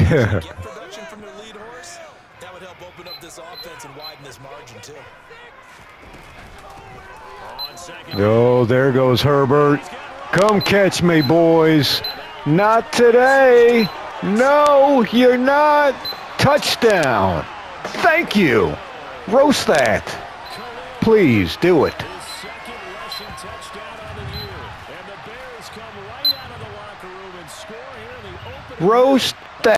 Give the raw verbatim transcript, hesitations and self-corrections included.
get production from their lead horse, that would help open up this offense and widen this margin too. Oh, there goes Herbert. Come catch me, boys. Not today. No, you're not. Touchdown. Thank you. Roast that. Please do it. Roast